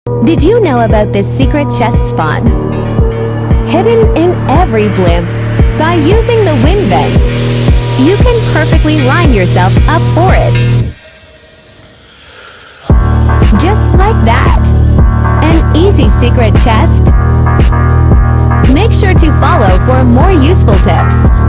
Did you know about this secret chest spawn? Hidden in every blimp, by using the wind vents, you can perfectly line yourself up for it. Just like that. An easy secret chest. Make sure to follow for more useful tips.